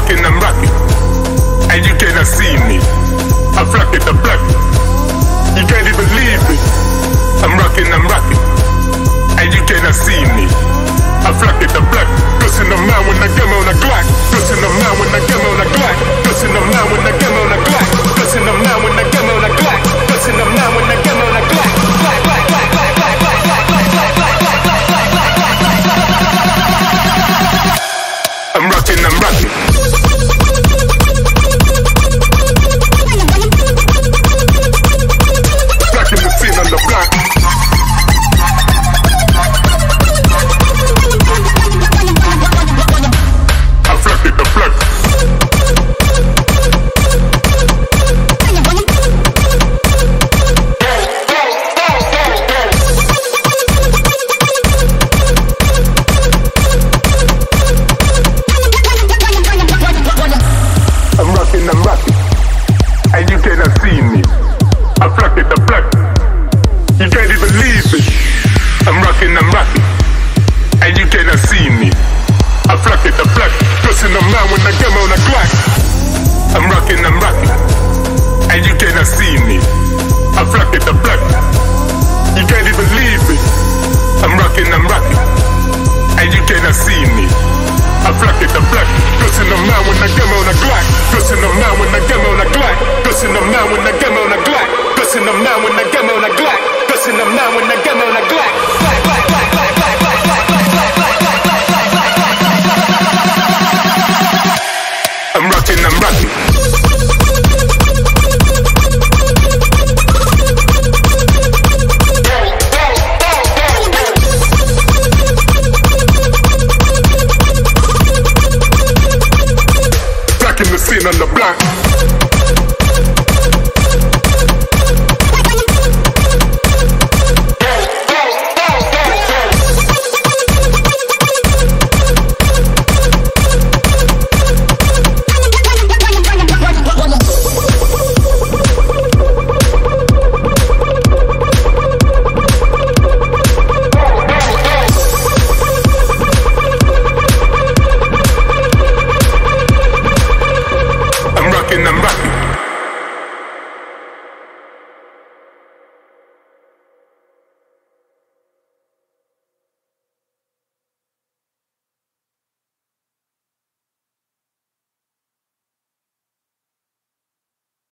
I'm rocking, and you cannot see me. I'm flocking, you can't even leave it. I'm rocking, and you cannot see me. I'm flocking, cause in the mind when I get on the Glock. Cause in the mind when I get on the Glock. Cause in the mind when I get on the Glock. Cause in the mind when I get on the Glock. Cause in the mind when I get on the Glock. I'm rocking, I'm rocking. Rocking the scene on the block. I'm flocking the block. I'm rocking, and you cannot see me. I'm flocking, you can't even leave it. I'm rocking, and you cannot see me. I'm flocking, cause in the mind when I get on the Glock. I'm rocking, and you cannot see me. I'm flocking, you can't even leave it. I'm rocking, and you cannot see me. I'm flocking, cause in the mind when I get on the Glock. Cause in the mind when I get on the Glock. Cause in the mind when I get on the Glock. Cause in the mind when I get on the Glock. Cause in the mind when I get on the Glock.